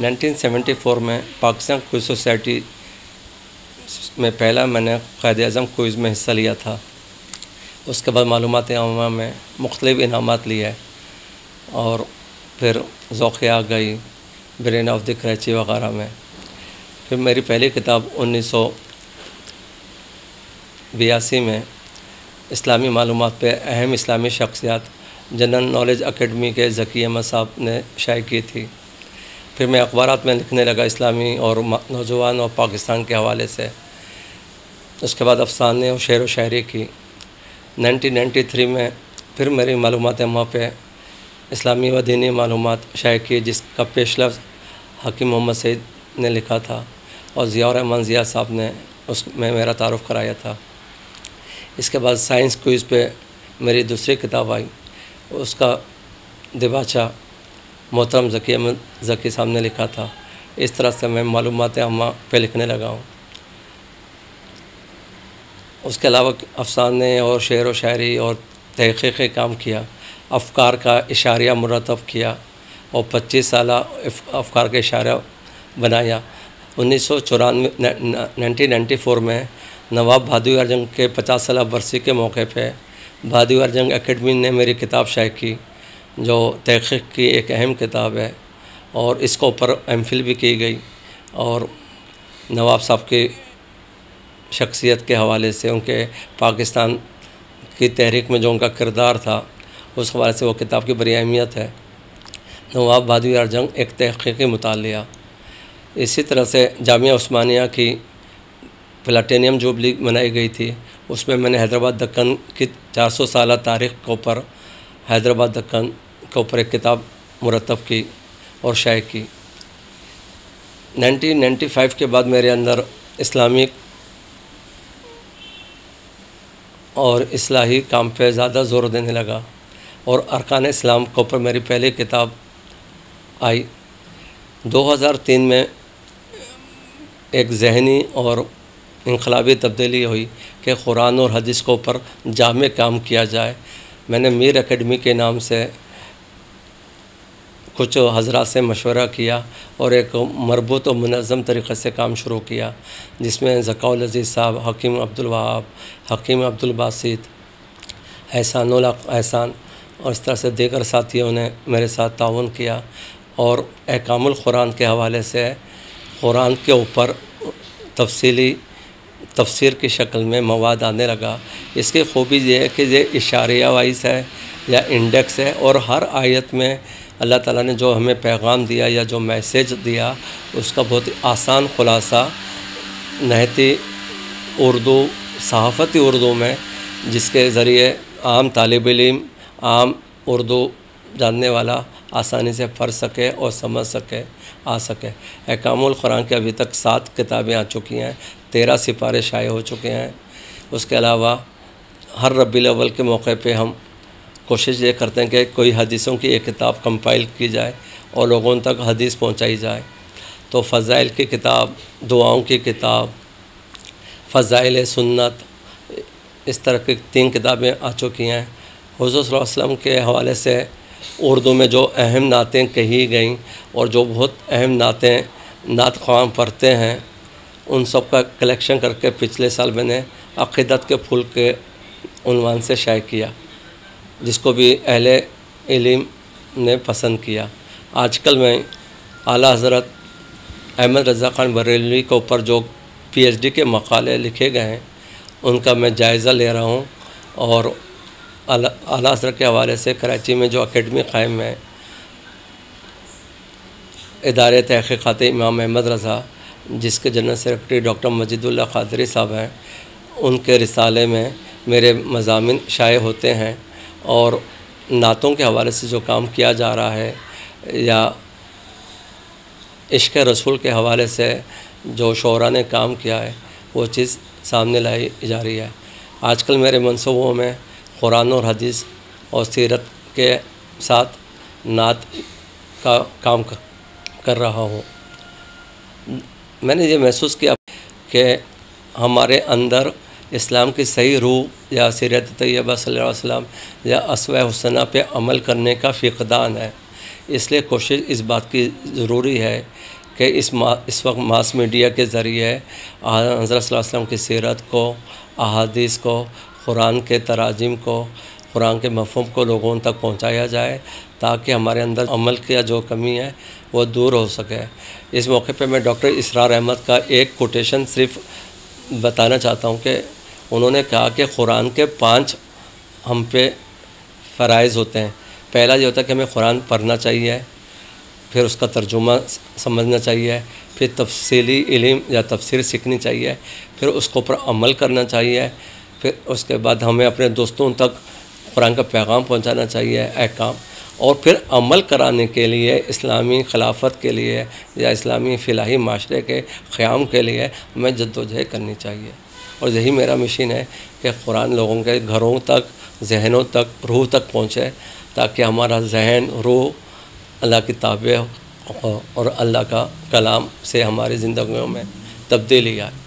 1974 में Pakistan quiz society में पहला मैंने क़ायद-ए-आज़म क्विज़ में हिस्सा लिया था। उसके बाद मालूमात आमा में मुख्तलिफ़ इनामात लिए और फिर ज़ौक़ आ गई ब्रेन ऑफ द कराची वग़ैरह में। फिर मेरी पहली किताब 1982 में इस्लामी मालूमात पे अहम इस्लामी शख्सियात जनरल नॉलेज अकेडमी के ज़की अहमद साहब ने शाये की थी। फिर मैं अखबारात में लिखने लगा इस्लामी और नौजवान और पाकिस्तान के हवाले से। उसके बाद अफ़साने और शेर व शायरी की। 1993 में फिर मेरी मालूमात अम्मा पे इस्लामी व दीनी मालूमात शाये की, जिसका पेशलफ्ज़ हकीम मोहम्मद सईद ने लिखा था और ज़िया रहमान ज़िया साहब ने उसमें मेरा तारुफ़ कराया था। इसके बाद साइंस क्विज़ पे मेरी दूसरी किताब आई, उसका दिबाचा मोहतरम ज़की अहमद ज़की साहब ने लिखा था। इस तरह से मैं मालूमात आमा पे लिखने लगा हूँ। उसके अलावा अफ़साने और शेर व शायरी और तहक़ीक़ी काम किया, अफ़कार का इशारिया मुरतब किया और 25 साल अफ़कार का इशारा बनाया। 1994 में नवाब बहादुर जंग के 50 साल बरसी के मौके पे बहादुर जंग एकेडमी ने मेरी किताब शाये की, जो तहक़ीक़ की एक अहम किताब है और इसके ऊपर एमफिल भी की गई। और नवाब साहब की शख्सियत के हवाले से, उनके पाकिस्तान की तहरीक में जो उनका किरदार था, उस हवाले से वो किताब की बड़ी अहमियत है। नवाब बहादुर जंग एक तहक़ीक़ी मुतालिया। इसी तरह से जामिया उस्मानिया की प्लेटिनियम जुबली मनाई गई थी, उसमें मैंने हैदराबाद दक्कन की 400 साल तारीख़ के ऊपर हैदराबाद दक्कन के ऊपर एक किताब मुरतब की और शाये की। 1995 के बाद मेरे अंदर इस्लामिक और इस्लाही काम पे ज़्यादा ज़ोर देने लगा और अरकान इस्लाम के ऊपर मेरी पहली किताब आई। 2003 में एक ज़हनी और इनकलाबी तब्दीली हुई कि कुरान और हदीस के ऊपर जामे काम किया जाए। मैंने मीर एकेडमी के नाम से कुछ हज़रात से मशवरा किया और एक मरबूत और मुनज़्ज़म तरीक़े से काम शुरू किया, जिसमें ज़काउल अज़ीज़ साहब, हकीम अब्दुल वहाब, हकीम अब्दुल बासित, एहसानुल हक एहसान और इस तरह से दीगर साथियों ने मेरे साथ ताउन किया और अहकामुल कुरान के हवाले से कुरान के ऊपर तफसीली तफसीर की शक्ल में मवाद आने लगा। इसकी खूबी ये है कि ये इशारिया वाइज है या इंडेक्स है और हर आयत में अल्लाह ताला ने जो हमें पैगाम दिया या जो मैसेज दिया, उसका बहुत आसान ख़ुलासा नहती उर्दू, सहाफ़ती उर्दू में, जिसके ज़रिए आम तालिब इल्म, आम उर्दू जानने वाला आसानी से पढ़ सके और समझ सके, आ सके। अहकामुल कुरान के अभी तक 7 किताबें आ चुकी हैं, 13 सिपारे शाये हो चुके हैं। उसके अलावा हर रबीउल अव्वल के मौके पे हम कोशिश ये करते हैं कि कोई हदीसों की एक किताब कंपाइल की जाए और लोगों तक हदीस पहुंचाई जाए। तो फ़ज़ाइल की किताब, दुआओं की किताब, फ़ज़ाइल सुन्नत, इस तरह की 3 किताबें आ चुकी हैं। हुज़ूर सल्लल्लाहु अलैहि वसल्लम के हवाले से उर्दू में जो अहम नातें कही गईं और जो बहुत अहम नातें नात ख़वाम पढ़ते हैं, उन सब का कलेक्शन करके पिछले साल मैंने अक़ीदत के फूल के उन्वान से शाये किया, जिसको भी अहले इल्म ने पसंद किया। आजकल मैं आला हज़रत अहमद रज़ा ख़ान बरेलवी के ऊपर जो PhD के मक़ाले लिखे गए हैं, उनका मैं जायज़ा ले रहा हूँ और आला हज़रत के हवाले से कराची में जो अकेडमी क़ायम है, इदारे तहक़ीक़ात इमाम अहमद रज़ा, जिसके general secretary doctor Majidullah Qadri साहब हैं, उनके रिसाले में मेरे मज़ामिन शाये होते हैं और नातों के हवाले से जो काम किया जा रहा है या इश्क़ रसूल के हवाले से जो शोरा ने काम किया है, वो चीज़ सामने लाई जा रही है। आजकल मेरे मनसूबों में कुरान और हदीस और सीरत के साथ नात का काम कर रहा हूँ। मैंने ये महसूस किया कि हमारे अंदर इस्लाम की सही रूह या सीरत तैयबा सल्लल्लाहु अलैहि वसल्लम या अस्वा हुसना पे अमल करने का फ़िक़दान है। इसलिए कोशिश इस बात की ज़रूरी है कि इस वक्त मास मीडिया के ज़रिए हज़रत सल्लल्लाहु अलैहि वसल्लम की सीरत को, अहादीस को, कुरान के तराजिम को, कुरान के मफ़हूम को लोगों तक पहुंचाया जाए, ताकि हमारे अंदर अमल की जो कमी है वो दूर हो सके। इस मौके पे मैं डॉक्टर इसरार अहमद का एक कोटेशन सिर्फ बताना चाहता हूँ कि उन्होंने कहा कि कुरान के 5 हम पे फ़राइज़ होते हैं। पहला ये होता है कि हमें कुरान पढ़ना चाहिए, फिर उसका तर्जुमा समझना चाहिए, फिर तफसीली इल्म या तफसीर सीखनी चाहिए, फिर उसके ऊपर अमल करना चाहिए, फिर उसके बाद हमें अपने दोस्तों तक कुरान का पैगाम पहुंचाना चाहिए, अहकाम, और फिर अमल कराने के लिए इस्लामी खिलाफत के लिए या इस्लामी फ़िलाही माशरे के क़याम के लिए हमें जद्दोजहद करनी चाहिए। और यही मेरा मिशन है कि कुरान लोगों के घरों तक, जहनों तक, रूह तक पहुँचे, ताकि हमारा जहन, रूह अल्लाह की ताबे और अल्लाह का कलाम से हमारी ज़िंदगियों में तब्दीली आए।